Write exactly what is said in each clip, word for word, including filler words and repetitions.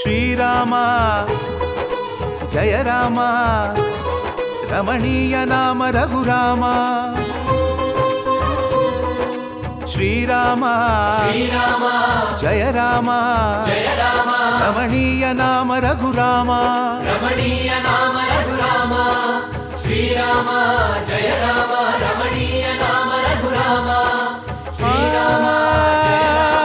ಶ್ರೀರಾಮ ಜಯ ರಾಮ ರಮಣೀಯ ನಾಮ ರಘುರಾಮ ಶ್ರೀರಾಮ ಶ್ರೀರಾಮ ಜಯ ರಾಮ ಜಯ ರಾಮ ರಮಣೀಯ ನಾಮ ರಘುರಾಮ ರಮಣೀಯ ನಾಮ ರಘುರಾಮ ಶ್ರೀರಾಮ ಜಯ ರಾಮ ರಮಣೀಯ ನಾಮ ರಘುರಾಮ ಶ್ರೀರಾಮ ಜಯ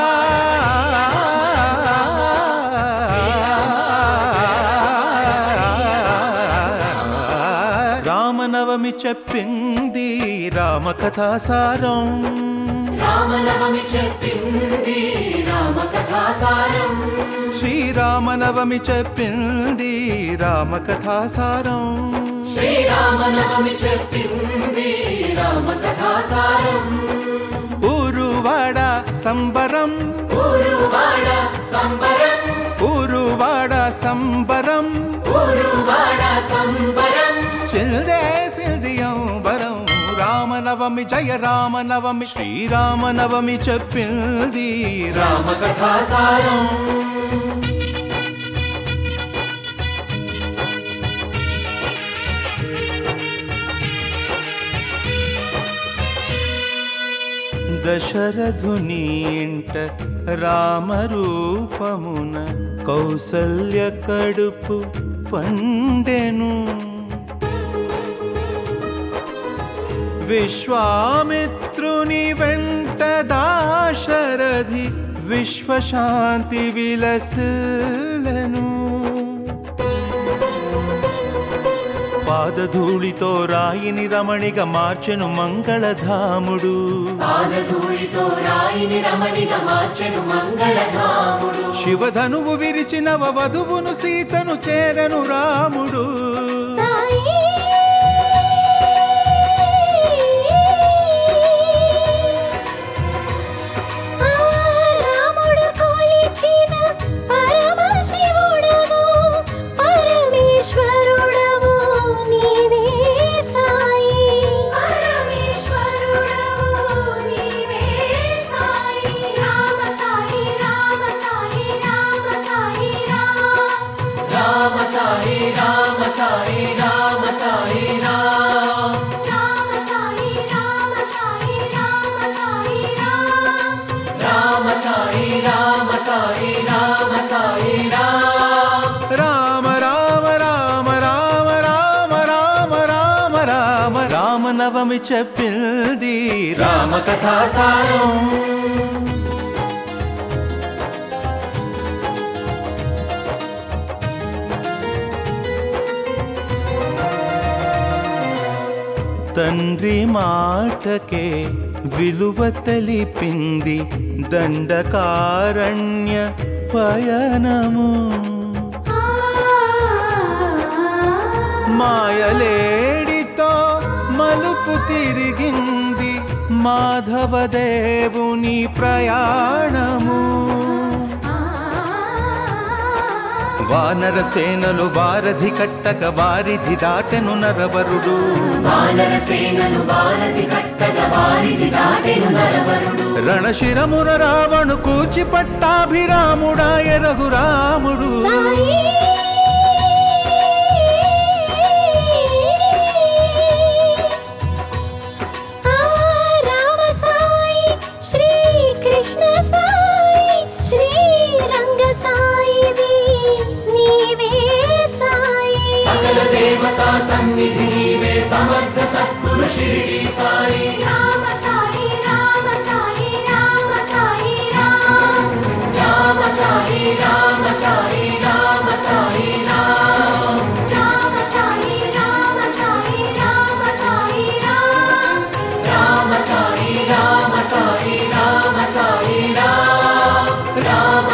రామనవమి చెప్పింది రామ కథాసారం రామనవమి చెప్పింది రామ కథాసారం శ్రీరామనవమి చెప్పింది రామ కథాసారం శ్రీరామనవమి చెప్పింది రామ కథాసారం ఊరువాడ సంబరం ఊరువాడ సంబరం ఊరువాడ సంబరం ఊరువాడ సంబరం చిల్దే సిల్దియంబరం రామనవమి జయ రామనవమి శ్రీరామనవమి చెప్పింది రామ కథాసారం దశరథుని ఇంట రామరూపమున కౌసల్య కడుపు పండెను విశ్వామిత్రుని వెంట దాశరథి విశ్వశాంతి విలసిల్లెను పాదధూళితో రాయిని రమణిగా మార్చెను మంగళధాముడు పాదధూళితో రాయిని రమణిగా మార్చెను మంగళధాముడు శివధనువు విరిచిన వధువును సీతను చేరెను రాముడు రామనవమి చెప్పింది రామ కథాసారం తండ్రి మాటకే విలువ తెలిపింది దండకారణ్య పయనము మాయలేడితో మలుపు తిరిగింది మాధవదేవుని ప్రయాణము వానర సేనలు వారధి కట్టక వారిధి దాటెను నరవరుడు వానర సేనలు వారధి కట్టక వారిధి దాటెను నరవరుడు రణశిరమున రావణు కూర్చి పట్టాభిరాముడాయ రఘురాముడు కృష్ణ సాయి శ్రీ రంగ సాయి నీవే సాయి సకల దేవతా సన్నిధి నీవే సమర్థ సద్గురు షిరిడి సాయి రామ సాయి రామ సాయి రామ సాయి రామ రామ సాయి రామ సాయి రామ సాయి రామ రామ సాయి రామ సాయి రామ సాయి రామ రామ సాయి రామ సాయి రామ సాయి రామ రామ